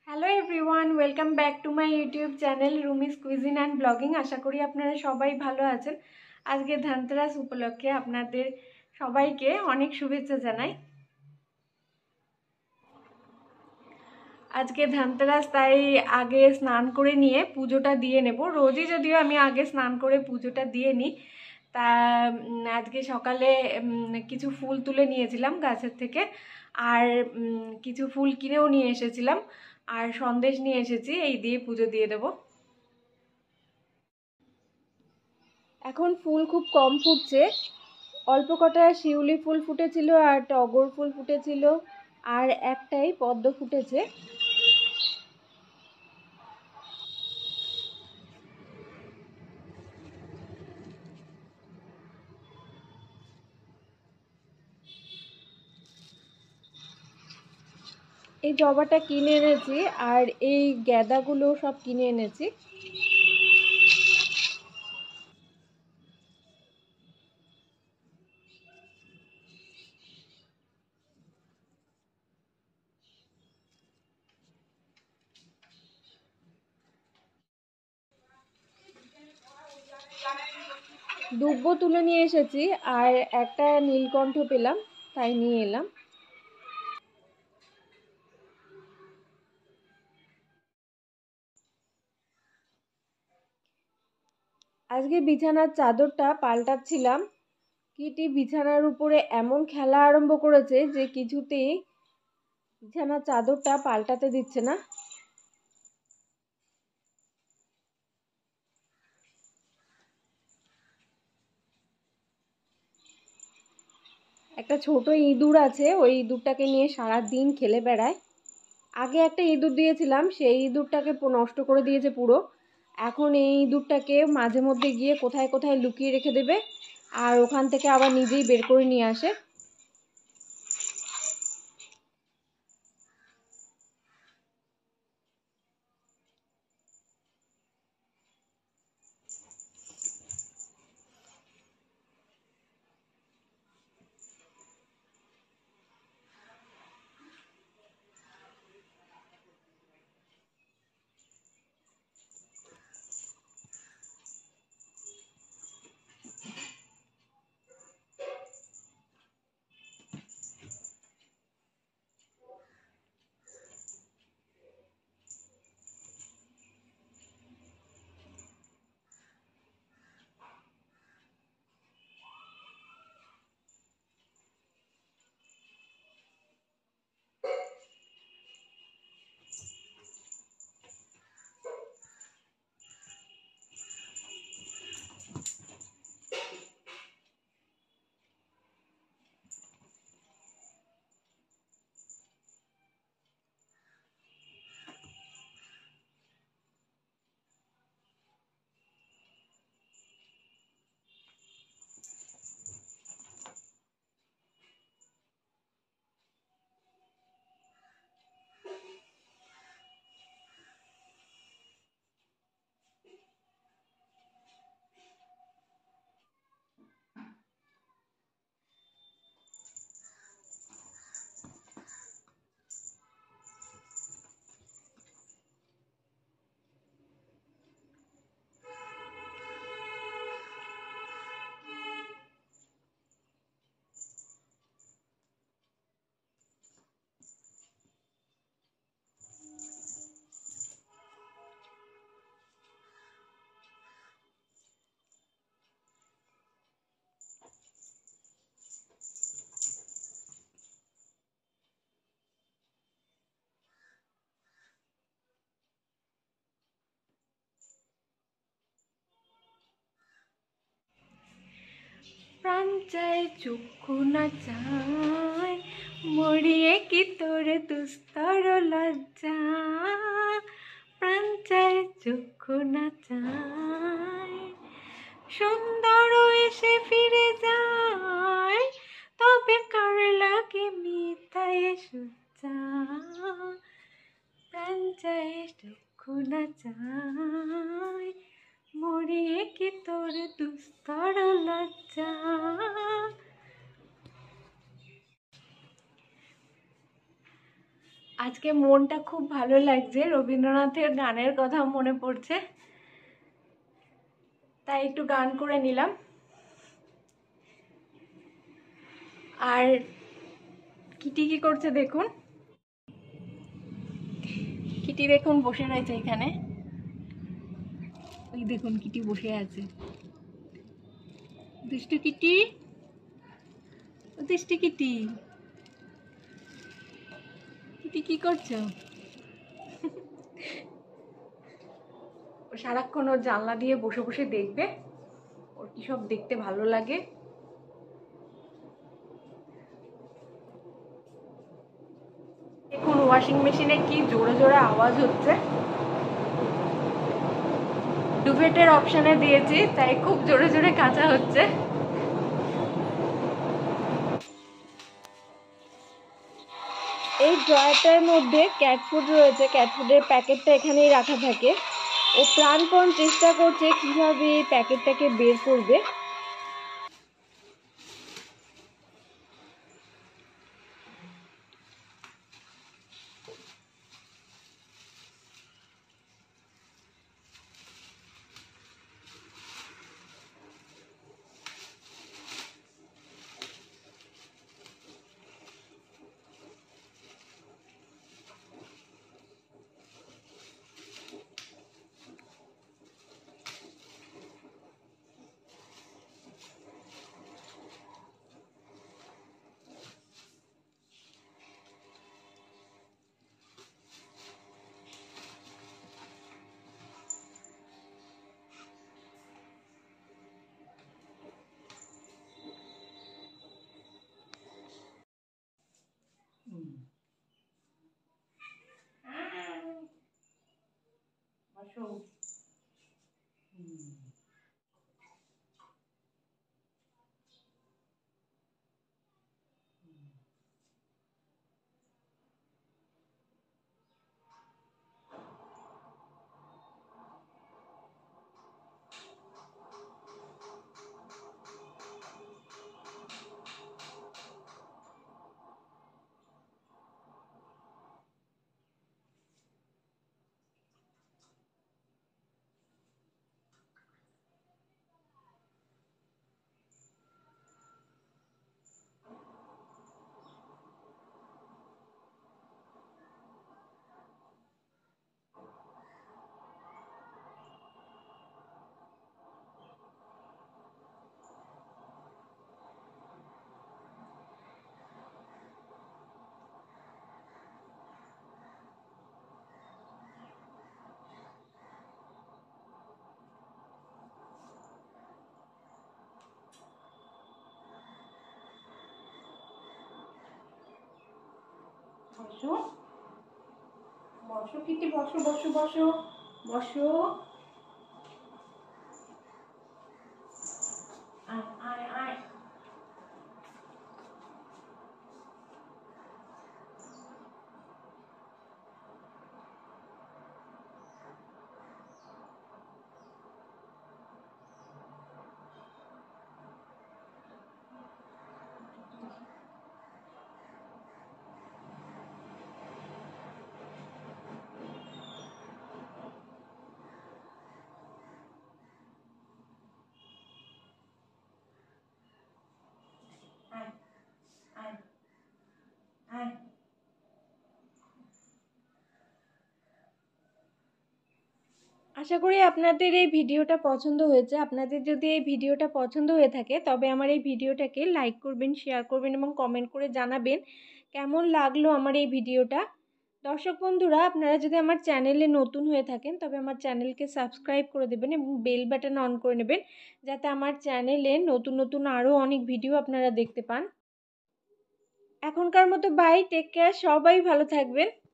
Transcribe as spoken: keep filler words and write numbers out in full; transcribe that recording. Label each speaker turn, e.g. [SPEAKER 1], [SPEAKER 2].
[SPEAKER 1] Hello everyone, welcome back to my YouTube channel Rumi's cuisine and blogging. আশা করি আপনারা সবাই ভালো আছেন। আজকে ধনতেরাস উপলক্ষে আপনাদের সবাইকে অনেক শুভেচ্ছা জানাই। আজকে ধনতেরাস, তাই আগে স্নান করে নিয়ে পুজোটা দিয়ে নেব। রোজই যদিও আমি আগে স্নান করে পুজোটা দিয়ে নিই, তা আজকে সকালে কিছু ফুল তুলে নিয়েছিলাম গাছের থেকে, আর কিছু ফুল কিনেও নিয়ে এসেছিলাম, আর সন্দেশ নিয়ে এসেছি। এই দিয়ে পুজো দিয়ে দেব। এখন ফুল খুব কম ফুটছে, অল্প কটা শিউলি ফুল ফুটেছিল, আর টগর ফুল ফুটেছিল, আর একটাই পদ্ম ফুটেছে। এই জবাটা কিনে এনেছি, আর এই গ্যাদাগুলো সব কিনে এনেছি। দুব্ব তুলে নিয়ে এসেছি, আর একটা নীলকণ্ঠ পেলাম, তাই নিয়ে এলাম। আজকে বিছানার চাদরটা পাল্টাচ্ছিলাম, কিটি বিছানার উপরে এমন খেলা আরম্ভ করেছে যে কিছুতেই বিছানার চাদরটা পাল্টাতে দিচ্ছে না। একটা ছোট ইঁদুর আছে, ওই ইঁদুরটাকে নিয়ে সারা দিন খেলে বেড়ায়। আগে একটা ইঁদুর দিয়েছিলাম, সেই ইঁদুরটাকে নষ্ট করে দিয়েছে পুরো। এখন এই ইঁদুরটাকে মাঝে মধ্যে গিয়ে কোথায় কোথায় লুকিয়ে রেখে দেবে, আর ওখান থেকে আবার নিজেই বের করে নিয়ে আসে। প্রাণ চায় চক্ষু না চায়, মরিয়ে কি তোর দুস্তর লজ্জা। প্রাণ চায় চক্ষু না চায়, সুন্দর এসে ফিরে যায়, তবে কার লাগে মিথ্যায় সজ্জা। প্রাণ চায় চক্ষু না চায়, মরিয়ে কি তোর দুস্তর লজ্জা। আজকে মনটা খুব ভালো লাগছে, রবীন্দ্রনাথের গানের কথা মনে পড়ছে, তাই একটু গান করে নিলাম। আর কিটি কি করছে দেখুন, কিটি দেখুন বসে রয়েছে এখানে, ওই দেখুন কিটি বসে আছে। দুষ্টু কিটি, দুষ্টু কিটি, কিটি কি করছো? ও সারাক্ষণ ওর জানলা দিয়ে বসে বসে দেখবে, ওর কি সব দেখতে ভালো লাগে। এখন ওয়াশিং মেশিনে কি জোরে জোরে আওয়াজ হচ্ছে। ডুবেটের অপশনে দিয়েছি, তাই খুব জোরে জোরে কাঁচা হচ্ছে। এই ড্রয়ারটার মধ্যে ক্যাট ফুড রয়েছে, ক্যাট ফুডের প্যাকেটটা এখানেই রাখা থাকে। ও প্রাণপণ চেষ্টা করছে কিভাবে এই প্যাকেটটাকে বের করবে। বসো। বসো বসো কিটি, বসো বসো বসো বসো। আয় আয় আয়। আয় আয় আয়। আশা করি আপনাদের এই ভিডিওটা পছন্দ হয়েছে। আপনাদের যদি এই ভিডিওটা পছন্দ হয়ে থাকে তবে আমার এই ভিডিওটাকে লাইক করবেন, শেয়ার করবেন এবং কমেন্ট করে জানাবেন কেমন লাগলো আমার এই ভিডিওটা। দর্শক বন্ধুরা, আপনারা যদি আমার চ্যানেলে নতুন হয়ে থাকেন তবে আমার চ্যানেলকে সাবস্ক্রাইব করে দেবেন এবং বেল বাটন অন করে নেবেন, যাতে আমার চ্যানেলে নতুন নতুন আরও অনেক ভিডিও আপনারা দেখতে পান। এখনকার মতো বাই, টেক কেয়ার, সবাই ভালো থাকবেন।